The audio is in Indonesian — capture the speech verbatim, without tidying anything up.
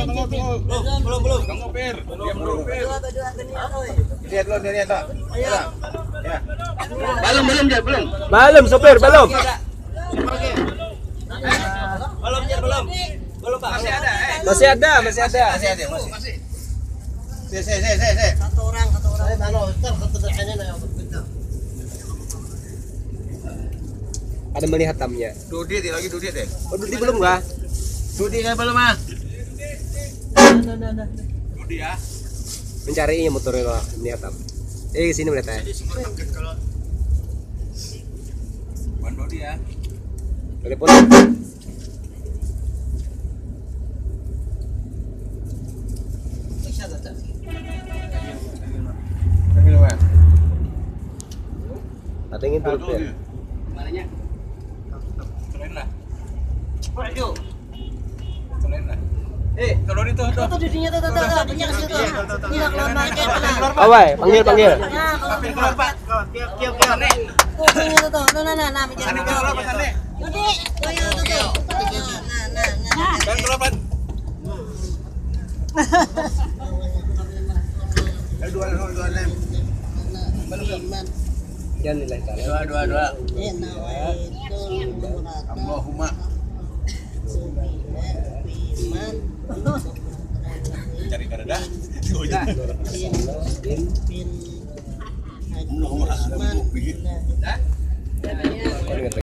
tunggu, tunggu. Belum, belum. Tunggu, Pir. Diam dulu, Pir. Lihat dulu, lihat dulu. Ya. Belum, belum, ya, belum. Belum, sopir, belum. Belum, ya, belum. Belum, Pak. Masih ada, eh. Masih ada, masih ada. Masih ada, masih. Si, si, si, si, si. Satu orang, satu orang. Ano, ntar keterangannya na yung berbeda. Ada melihat tamnya. Dudi, dia lagi Dudi deh. Oh, Dudi belum kah? Dudi kan belum, ah. Dudi ya. Mencarinya motornya lah, melihat tam. Eh, sini melihat ya. Bukan Dudi ya. Telepon. Patengin turut ya. Malahnya. Keren lah. Ayo. Keren lah. Eh, kalau itu tuh. Tuh didinya tuh tuh tuh, punya ke situ. Tidak keluar market lah. Awai, panggil panggil. Nah, Papir keluar, Pak. Tiap tiap tiap. tuh punya tuh tuh. Tuh nah nah nah, punya. Sana keluar, Pak, sana. Jadi, tuh ya tuh tuh. Nah nah nah. Kan keluar, Pak. Dua, dua, dua, lem. Jangan nilai kalian. Dua, dua, dua. Allahumma. Cari kareda. Pin pin. Allahumma.